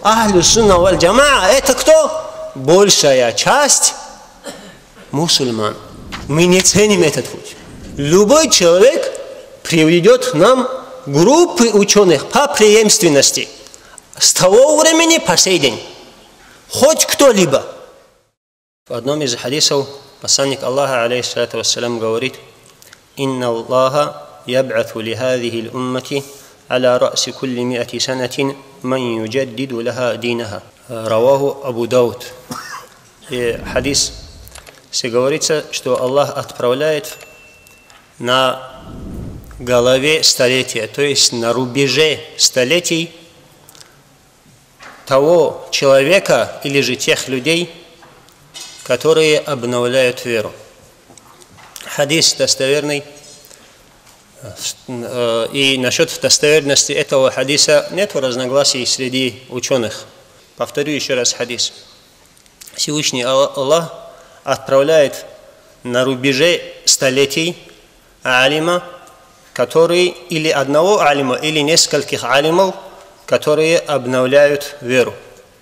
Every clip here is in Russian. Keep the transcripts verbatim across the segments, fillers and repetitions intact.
Ахлю сунна валь джамаа – это кто? Большая часть мусульман. Мы не ценим этот путь. Любой человек приведет нам группы ученых по преемственности с того времени по сей день. Хоть кто-либо. В одном из хадисов посланник Аллаха, алейхиссалату вассалям, говорит: «Инна Аллаха яб'ату ли хазихи л-уммати аля ра'си кулли ми'ати санатин ман юджаддиду лаха динага». Раваху Абу Дауд. И хадис, где говорится, что Аллах отправляет на голове столетия, то есть на рубеже столетий, того человека или же тех людей, которые обновляют веру. Хадис достоверный, и насчет достоверности этого хадиса нет разногласий среди ученых. Повторю еще раз хадис. Всевышний Аллах отправляет на рубеже столетий алима, который или одного алима, или нескольких алимов, которые обновляют веру.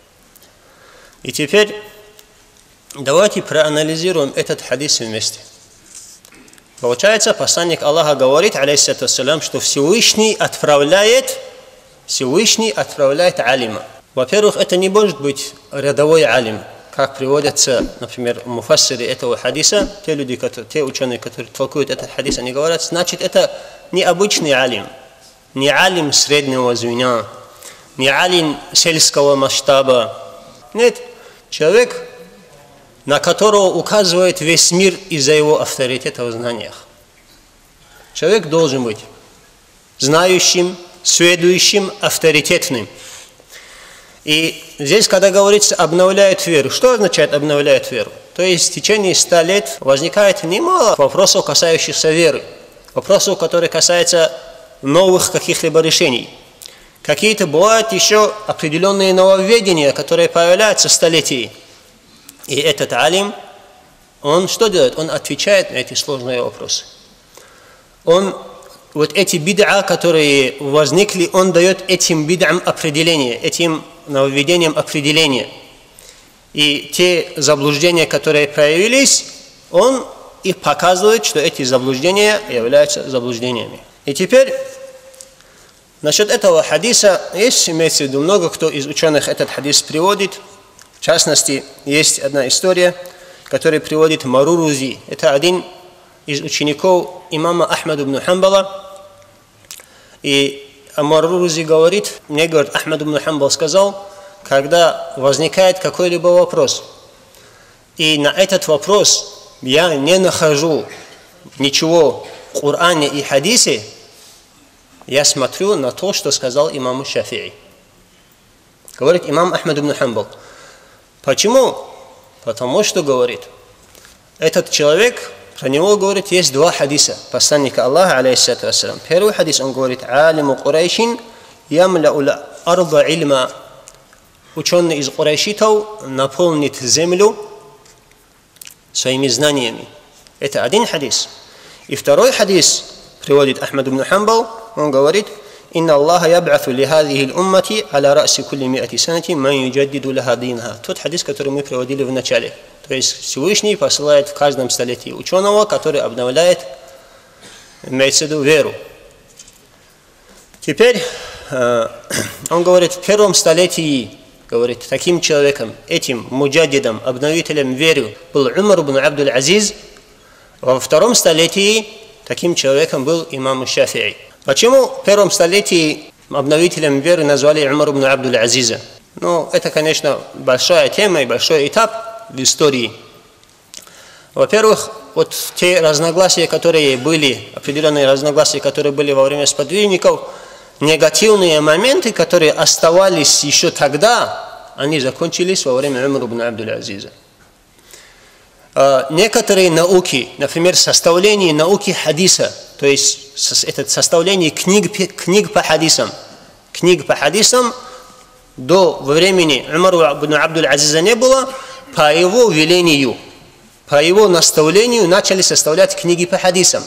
И теперь давайте проанализируем этот хадис вместе. Получается, посланник Аллаха говорит, алейхиссалату вассалям, что Всевышний отправляет, Всевышний отправляет алима. Во-первых, это не может быть рядовой алим, как приводятся, например, муфассиры этого хадиса, те люди, которые, те ученые, которые толкуют этот хадис, они говорят, значит, это не обычный алим, не алим среднего звена, не алим сельского масштаба. Нет, человек, на которого указывает весь мир из-за его авторитета в знаниях. Человек должен быть знающим, сведущим, авторитетным. И здесь, когда говорится «обновляет веру», что означает «обновляет веру»? То есть в течение ста лет возникает немало вопросов, касающихся веры, вопросов, которые касаются новых каких-либо решений. Какие-то бывают еще определенные нововведения, которые появляются столетиями. И этот алим, он что делает? Он отвечает на эти сложные вопросы. Он вот эти бид'a, которые возникли, он дает этим бид'ам определение, этим нововведениям определение. И те заблуждения, которые проявились, он их показывает, что эти заблуждения являются заблуждениями. И теперь насчет этого хадиса есть, имеется в виду, много кто из ученых этот хадис приводит. В частности, есть одна история, которую приводит Марурузи. Это один из учеников имама Ахмада ибн Хамбала. И Марурузи говорит, мне говорит, Ахмад ибн Хамбал сказал, когда возникает какой-либо вопрос, и на этот вопрос я не нахожу ничего в Коране и хадисе, я смотрю на то, что сказал имам Шафи'и. Говорит имам Ахмад ибн Хамбал. Почему? Потому что, говорит, этот человек, про него, говорит, есть два хадиса посланника Аллаха, алейхиссалату вассалям. Первый хадис, он говорит, «Алиму Курайшин ямля'у арда ильма». Ученый из Курайшитов наполнит землю своими знаниями. Это один хадис. И второй хадис приводит Ахмад ибн Хамбал, он говорит, «Инна Аллаха яб'ату ли хазихи л-уммати аля ра'си кулли ми'ати санати ман юджаддиду лаха динха». Тот хадис, который мы приводили в начале. То есть Всевышний посылает в каждом столетии ученого, который обновляет, имеется в виду, веру. Теперь э, он говорит, в первом столетии, говорит, таким человеком, этим муджаддидом, обновителем веры, был Умар ибн Абдул-Азиз. Во втором столетии таким человеком был имам Шафи'и. Почему в первом столетии обновителем веры назвали Умар ибн Абдул-Азиза? Ну, это, конечно, большая тема и большой этап в истории. Во-первых, вот те разногласия, которые были, определенные разногласия, которые были во время сподвижников, негативные моменты, которые оставались еще тогда, они закончились во время Умара ибн Абдул-Азиза. Некоторые науки, например, составление науки хадиса, то есть это составление книг, книг по хадисам, книг по хадисам до времени Умара ибн Абдул-Азиза не было, по его велению, по его наставлению начали составлять книги по хадисам.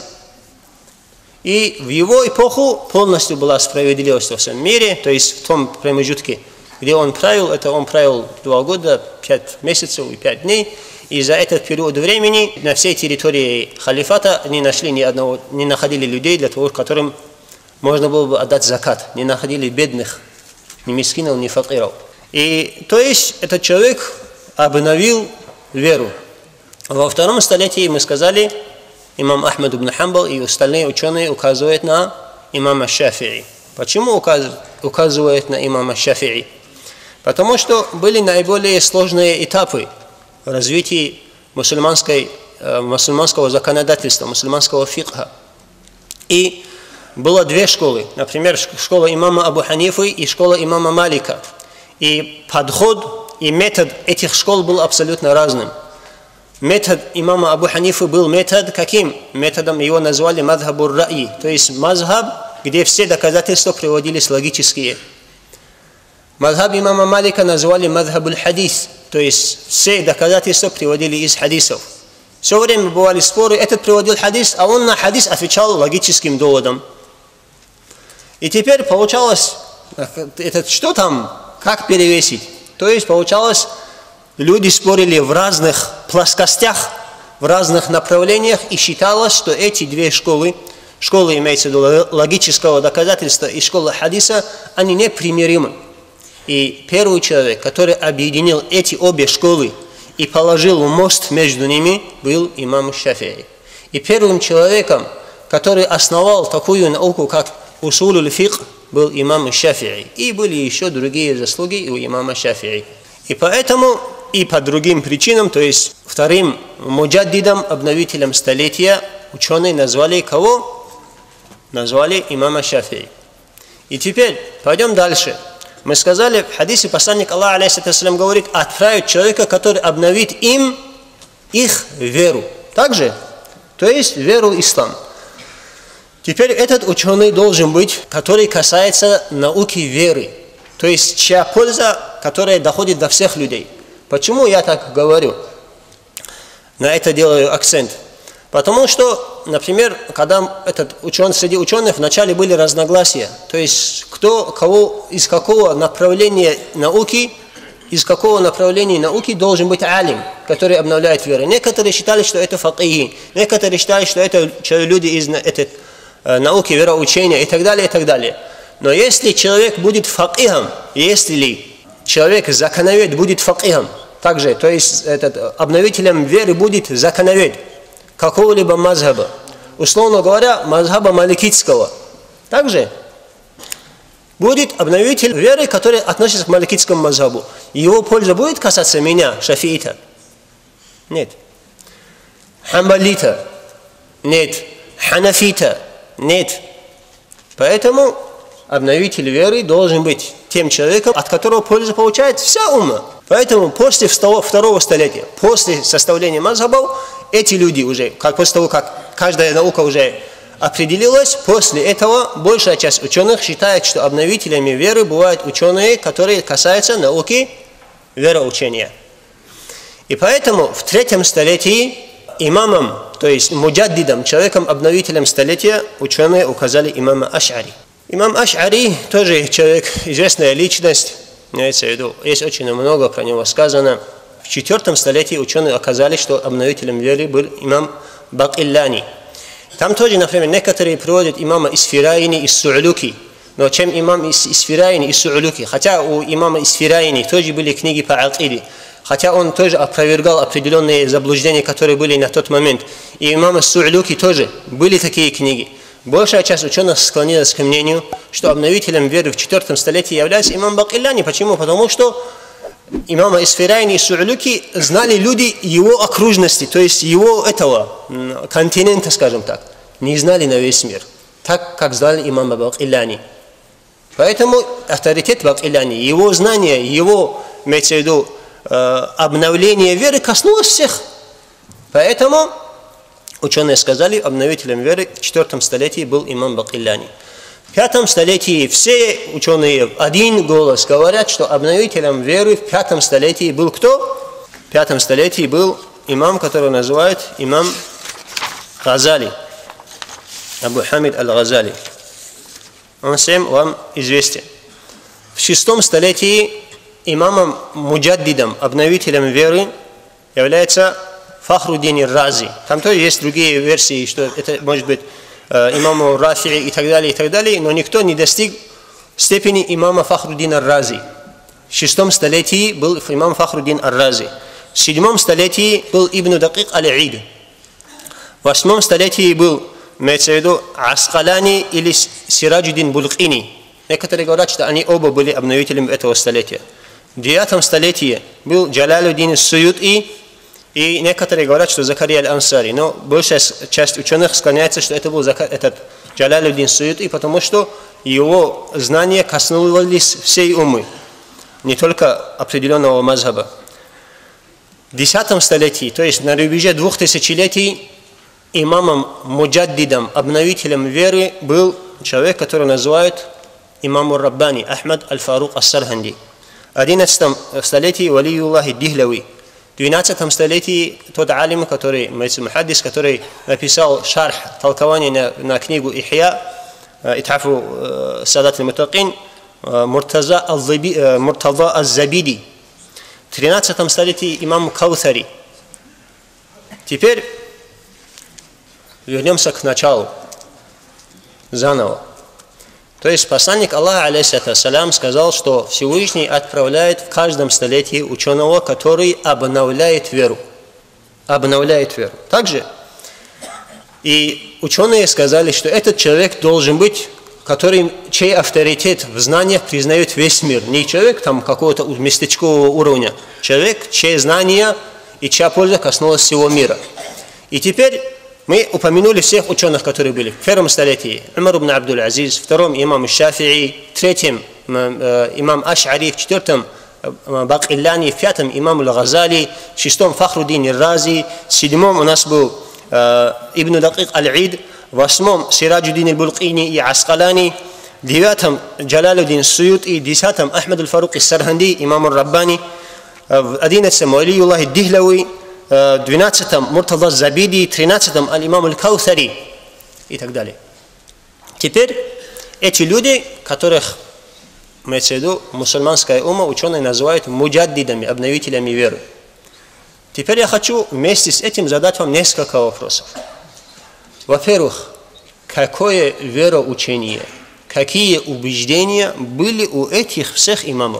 И в его эпоху полностью была справедливость во всем мире, то есть в том промежутке, где он правил, это он правил два года, пять месяцев и пять дней. И за этот период времени на всей территории халифата не нашли ни одного, не находили людей, для того, которым можно было бы отдать закат. Не находили бедных, ни мискинов, ни факиров. И то есть этот человек обновил веру. Во втором столетии мы сказали, имам Ахмад ибн Хамбал и остальные ученые указывают на имама Шафии. Почему указывают на имама Шафии? Потому что были наиболее сложные этапы развития мусульманской, мусульманского законодательства, мусульманского фикха. И было две школы, например, школа имама Абу Ханифы и школа имама Малика. И подход и метод этих школ был абсолютно разным. Метод имама Абу Ханифы был метод каким? Методом его назвали мазхабур ра'и, то есть мазхаб, где все доказательства приводились логические. Мазхаб имама Малика назвали мазхабуль хадис, то есть все доказательства приводили из хадисов. Все время бывали споры, этот приводил хадис, а он на хадис отвечал логическим доводом. И теперь получалось, это, что там, как перевесить? То есть получалось, люди спорили в разных плоскостях, в разных направлениях, и считалось, что эти две школы, школа имеется в виду логического доказательства и школа хадиса, они непримиримы. И первый человек, который объединил эти обе школы и положил мост между ними, был имам Шафии. И первым человеком, который основал такую науку, как усулуль фикх, был имам Шафии. И были еще другие заслуги у имама Шафии. И поэтому, и по другим причинам, то есть вторым муджаддидом, обновителем столетия, ученые назвали кого? Назвали имама Шафии. И теперь пойдем дальше. Мы сказали, в хадисе посланник Аллаха алейхиссалям говорит, отправить человека, который обновит им их веру. Также, то есть веру в ислам. Теперь этот ученый должен быть, который касается науки веры. То есть чья польза, которая доходит до всех людей. Почему я так говорю? На это делаю акцент. Потому что, например, когда этот ученый, среди ученых вначале были разногласия, то есть кто, кого, из какого направления науки, из какого направления науки должен быть алим, который обновляет веру. Некоторые считали, что это факихи, некоторые считали, что это люди из этой науки, вероучения и так далее, и так далее. Но если человек будет факихом, если человек законовед будет факихом, также, то есть этот, обновителем веры будет законовед какого-либо мазхаба, условно говоря, мазхаба маликитского. Также будет обновитель веры, который относится к маликитскому мазхабу. Его польза будет касаться меня, шафиита? Нет. Хамбалита? Нет. Ханафита? Нет. Поэтому обновитель веры должен быть тем человеком, от которого пользу получает вся умма. Поэтому после второго столетия, после составления мазхабов, эти люди уже, как после того, как каждая наука уже определилась, после этого большая часть ученых считает, что обновителями веры бывают ученые, которые касаются науки вероучения. И поэтому в третьем столетии имамом, то есть муджаддидом, человеком-обновителем столетия, ученые указали имама Аш'ари. Имам Аш'ари тоже человек, известная личность, имеется в виду, есть очень много про него сказано. В четвертом столетии ученые оказались, что обновителем веры был имам Бакиллани. Там тоже, например, некоторые приводят имама Исфирайни и Су'люки. Но чем имам Исфирайни и Су'люки? Хотя у имама Исфирайни тоже были книги по акиде. Хотя он тоже опровергал определенные заблуждения, которые были на тот момент. И имама Су'люки тоже были такие книги. Большая часть ученых склонилась к мнению, что обновителем веры в четвертом столетии является имам Бакиллани. Почему? Потому что имама Исфирайни и Су'люки знали люди его окружности, то есть его этого континента, скажем так, не знали на весь мир, так как знали имама Бакиллани. Поэтому авторитет Бакиллани, его знание, его, имеется в виду, обновление веры коснулось всех. Поэтому ученые сказали, обновителем веры в четвертом столетии был имам Бакиллани. В пятом столетии все ученые в один голос говорят, что обновителем веры в пятом столетии был кто? В пятом столетии был имам, которого называют имам Газали, Абу Хамид аль-Газали. Он всем вам известен. В шестом столетии имамом Муджаддидом, обновителем веры, является Фахруддин Рази. Там тоже есть другие версии, что это может быть э, имам Рафи и так далее, и так далее, но никто не достиг степени имама Фахруддина Рази. В шестом столетии был имам Фахруддин Ар-Рази. В седьмом столетии был Ибн Дакик Аль-Ид. В восьмом столетии был, имеется в виду, Аскалани или Сираджуддин Булкини. Некоторые говорят, что они оба были обновителями этого столетия. В девятом столетии был Джалалуддин Суюти, и некоторые говорят, что Закария Аль-Ансари. Но большая часть ученых склоняется, что это был этот Джалалуддин Суюти, потому что его знания коснулись всей уммы, не только определенного мазхаба. В десятом столетии, то есть на рубеже двух тысячелетий, имамом Муджаддидом, обновителем веры, был человек, который называют имаму Раббани, Ахмад Аль-Фарук Ас-Сарханди. В одиннадцатом столетии Валиюллахи Дихлави. В двенадцатом столетии тот алим, который, мухаддис, который написал шарх, толкование на, на книгу Ихья, Итхафу Садат Аль-Мутакин, Муртаза Аз-Забиди. В тринадцатом столетии имам Каутари. Теперь вернемся к началу, заново. То есть посланник Аллаха, алейхиссалям, сказал, что Всевышний отправляет в каждом столетии ученого, который обновляет веру. Обновляет веру. Также и ученые сказали, что этот человек должен быть, который, чей авторитет в знаниях признает весь мир. Не человек там какого-то местечкового уровня. Человек, чьи знания и чья польза коснулась всего мира. И теперь мы упомянули всех ученых, которые были в первом столетии. Умар ибн Абдул-Азиз, в втором имам Шафии, в третьем имам Аш'ари, в четвертом Бакилляни, в пятом имам Аль-Газали, в шестом Фахруддин Рази, в седьмом у нас был Ибн Дакик Аль-Ид, в восьмом Сираджуддин Аль-Булкини и Аскалани, в девятом Джалалуддин Суюти, в десятом Ахмад Аль-Фарук Ас-Сарханди, имам Аль-Раббани, в одиннадцатом Валиюллахи Дихлави, в двенадцатом Муртаза Забиди, в тринадцатом Аль-Имам Аль-Каутари и так далее. Теперь эти люди, которых, имеется в виду, мусульманская умма, ученые называют муджаддидами, обновителями веры. Теперь я хочу вместе с этим задать вам несколько вопросов. Во-первых, какое вероучение, какие убеждения были у этих всех имамов?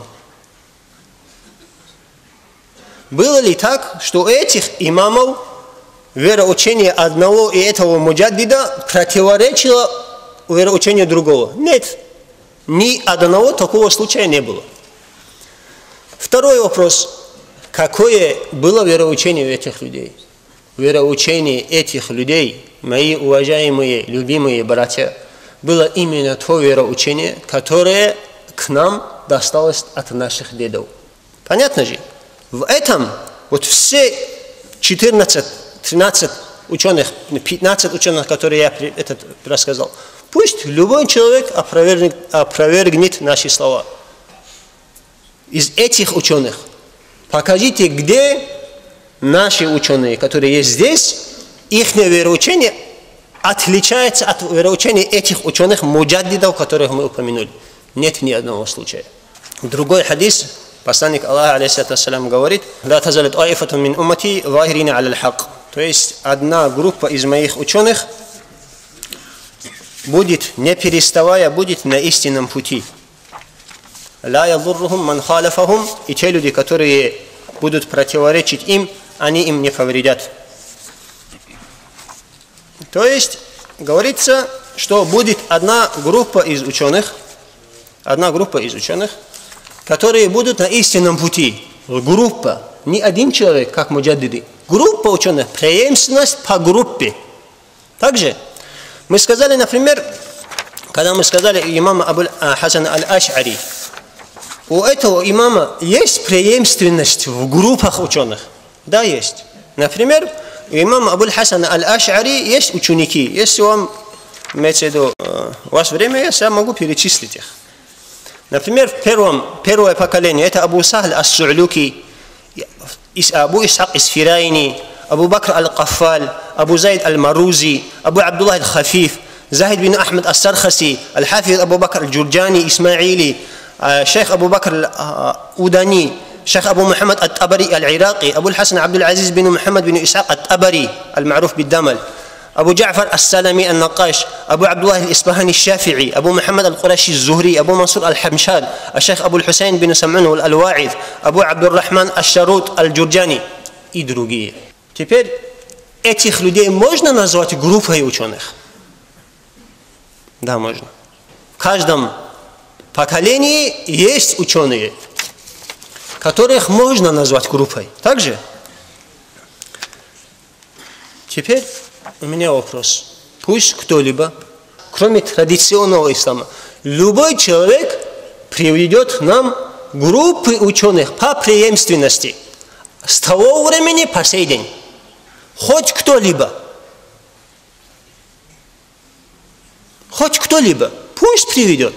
Было ли так, что у этих имамов вероучение одного и этого муджаддида противоречило вероучению другого? Нет, ни одного такого случая не было. Второй вопрос. Какое было вероучение у этих людей? Вероучение этих людей, мои уважаемые, любимые братья, было именно то вероучение, которое к нам досталось от наших дедов. Понятно же? В этом вот все четырнадцать-тринадцать ученых, пятнадцать ученых, которые я этот рассказал, пусть любой человек опровергнет, опровергнет наши слова. Из этих ученых покажите, где наши ученые, которые есть здесь, их вероучение отличается от вероучения этих ученых муджаддидов, которых мы упомянули. Нет ни одного случая. Другой хадис. Посланник Аллаха, алейхиссалям, говорит: «Ла тазалят аифатун мин уммати захирина аля аль-хак». То есть одна группа из моих ученых будет, не переставая, будет на истинном пути. «Ла ядуррухум ман халафахум», и те люди, которые будут противоречить им, они им не повредят. То есть говорится, что будет одна группа из ученых, одна группа из ученых, которые будут на истинном пути. Группа, не один человек, как муджаддиды. Группа ученых, преемственность по группе. Также мы сказали, например, когда мы сказали имама Абуль Хасан Аль-Аш'ари, у этого имама есть преемственность в группах ученых? Да, есть. Например, у имама Абуль Хасан Аль-Аш'ари есть ученики. Если вам, имеется в виду, у вас время есть, я могу перечислить их. Например, в первом, первое поколение это Абу Сахл Ас-Су'луки, Абу Исхак Исфирайни, Абу Бакр Аль-Каффаль, Абу Зайд Аль-Марузи, Абу Абдуллах Аль-Хафиф, Захид бин Ахмад Ас-Сархаси, Аль-Хафиз Абу Бакр Аль-Джурджани, Исмаили, шейх Абу Бакр Удани, шейх Абу Мухаммад ат-Табари аль-Ираки, Абу Хасан Абдул-Азиз бин Мухаммад бин Исхак ат-Табари, аль-Ма'руф бид-Дамал, Абу Джа'фар ас-Салами ан-Нақаш, Абу Абдуллах аль-Исбахани аш-Шафи'i, Абу Мухаммад аль-Кураши az-Zuhri, Абу Мансур аль-Хамшад, шейх Абу Хусейн бин Сам'ун аль-Ва'ид, Абу Абдур-Рахман аш-Шарут аль-Джурджани и другие. Теперь этих людей можно назвать группой ученых? Да, можно. В каждом поколении есть ученые, которых можно назвать группой. Также теперь у меня вопрос. Пусть кто-либо, кроме традиционного ислама, любой человек приведет нам группы ученых по преемственности с того времени по сей день. Хоть кто-либо. Хоть кто-либо. Пусть приведет.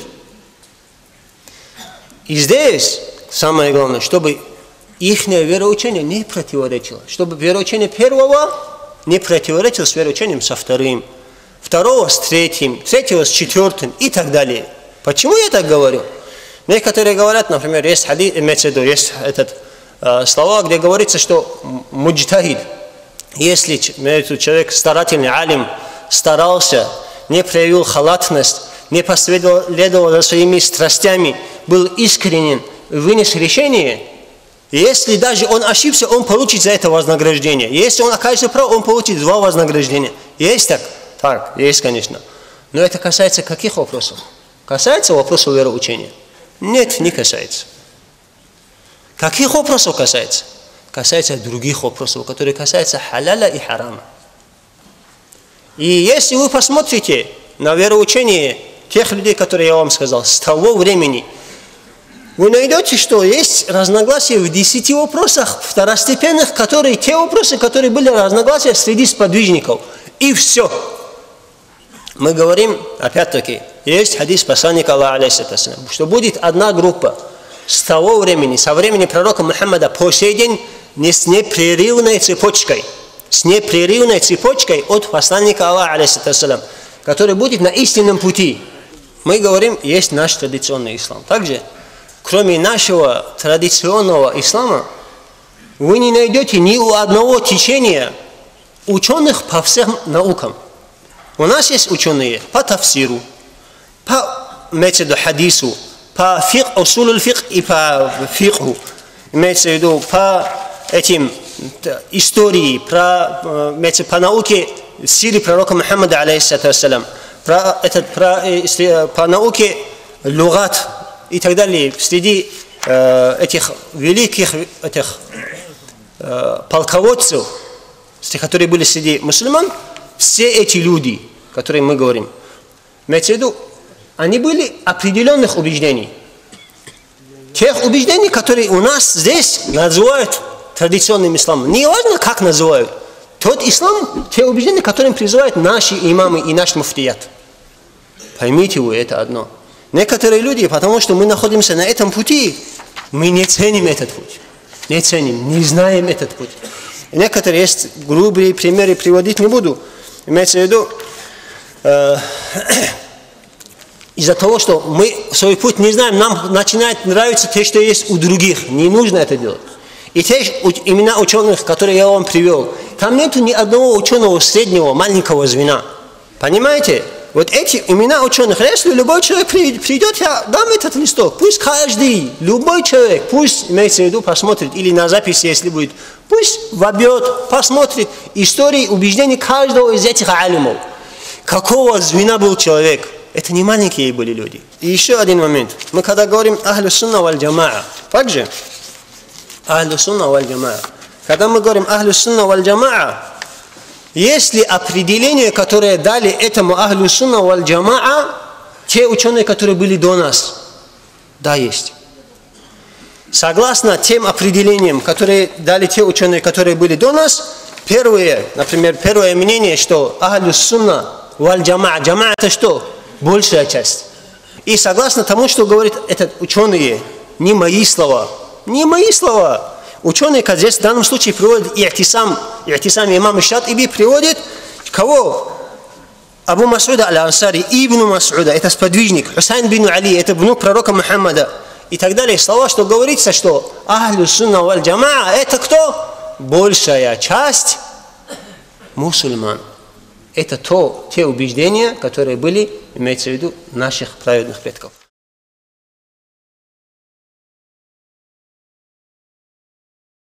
И здесь самое главное, чтобы их вероучение не противоречило. Чтобы вероучение первого не противоречило с вероучением со вторым. Второго с третьим. Третьего с четвертым и так далее. Почему я так говорю? Некоторые говорят, например, есть хадис, имеется в виду, есть этот, э, слова, где говорится, что муджтахид. Если человек старательный, алим, старался, не проявил халатность, не последовал за своими страстями, был искренен, вынес решение, если даже он ошибся, он получит за это вознаграждение. Если он окажется прав, он получит два вознаграждения. Есть так? Так, есть, конечно. Но это касается каких вопросов? Касается вопросов вероучения? Нет, не касается. Каких вопросов касается? Касается других вопросов, которые касаются халяля и харама. И если вы посмотрите на вероучение тех людей, которые я вам сказал, с того времени, вы найдете, что есть разногласия в десяти вопросах второстепенных, которые, те вопросы, которые были разногласия среди сподвижников. И все. Мы говорим, опять-таки, есть хадис посланника Аллаха, алейхиссалям, что будет одна группа с того времени, со времени пророка Мухаммада по сей день, не с непрерывной цепочкой, с непрерывной цепочкой от посланника Аллаха, алейхиссалям, который будет на истинном пути. Мы говорим, есть наш традиционный ислам. Также, кроме нашего традиционного ислама, вы не найдете ни у одного течения ученых по всем наукам. У нас есть ученые по тафсиру, по методу хадису, по фикх, усуль фикх и по фикху, имеется в виду по этим истории, про, по науке сиры пророка Мухаммада, алейхиссалям, про, этот, про, по науке лугат и так далее, среди э, этих великих этих, э, полководцев, которые были среди мусульман, все эти люди, которые мы говорим, имеется в виду, они были определенных убеждений. Тех убеждений, которые у нас здесь называют традиционным исламом. Не важно, как называют. Тот ислам, те убеждения, которым призывают наши имамы и наш муфтият. Поймите вы это одно. Некоторые люди, потому что мы находимся на этом пути, мы не ценим этот путь. Не ценим, не знаем этот путь. И некоторые есть грубые примеры, приводить не буду. Имеется в виду, э, из-за того, что мы свой путь не знаем, нам начинает нравиться то, что есть у других. Не нужно это делать. И те имена ученых, которые я вам привел, там нет ни одного ученого среднего, маленького звена. Понимаете? Вот эти имена ученых, если любой человек придет, я дам этот листок. Пусть каждый, любой человек, пусть, имеется в виду, посмотрит, или на записи, если будет, пусть вобьет, посмотрит истории, убеждений каждого из этих алимов. Какого звена был человек? Это не маленькие были люди. И еще один момент. Мы когда говорим ахлю сунна валь джамаа, также ахлю сунна валь джамаа. Когда мы говорим ахлю сунна валь джамаа, есть ли определение, которое дали этому ахлю сунна валь джамаа те ученые, которые были до нас? Да, есть. Согласно тем определениям, которые дали те ученые, которые были до нас, первое, например, первое мнение, что ахлю сунна валь джамаа, джамаа это что? Большая часть. И согласно тому, что говорит этот ученые, не мои слова, не мои слова. Ученые, как здесь в данном случае приводят и'тисам, и'тисам имам Шатиби приводит кого? Абу Масуда аль-Ансари, Ибн Масуда, это сподвижник, Хусайн бин Али, это внук пророка Мухаммада, и так далее слова, что говорится, что Ахлю сунна валь джамаа это кто? Большая часть мусульман. Это то, те убеждения, которые были, имеется в виду, наших праведных предков.